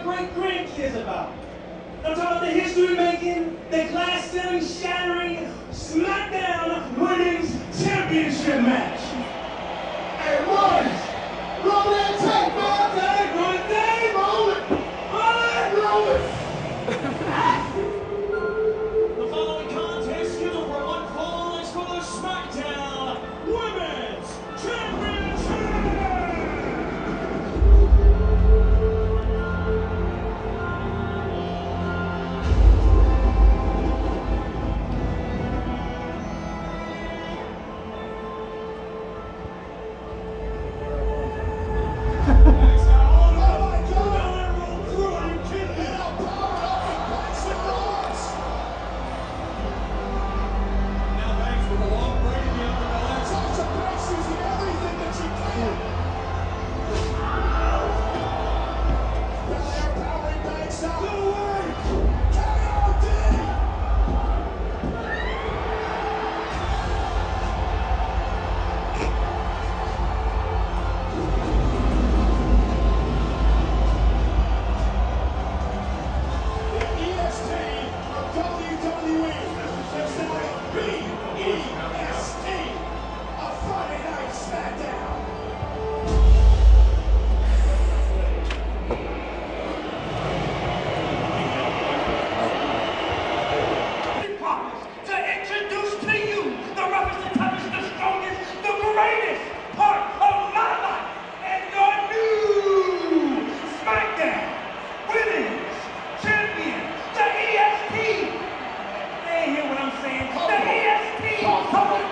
our great-grandkids about. I'm talking about the history-making, the glass-ceiling shattering SmackDown Women's Championship match. Hey, roll that tape, man. Roll it, Dave. Roll it. Roll it. The following contest is for one fall is for the SmackDown Women's Championship. Come on.